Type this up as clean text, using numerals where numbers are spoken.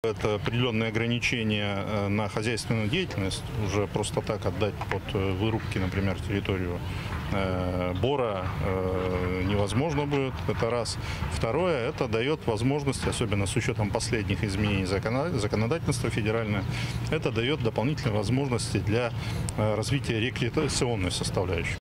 Это определенные ограничения на хозяйственную деятельность. Уже просто так отдать под вырубки, например, территорию бора невозможно будет. Это раз. Второе, это дает возможность, особенно с учетом последних изменений законодательства федерального, это дает дополнительные возможности для развития рекреационной составляющей.